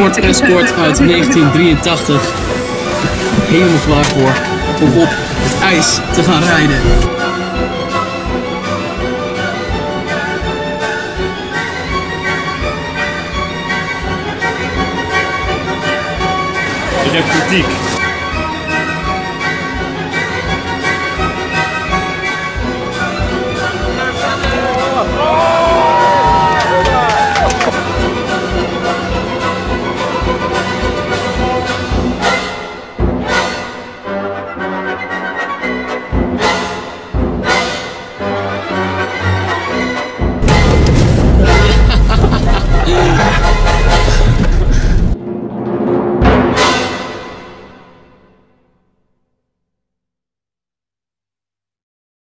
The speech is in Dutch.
Ford Escort uit 1983. Helemaal klaar voor om op het ijs te gaan rijden. Ik heb kritiek.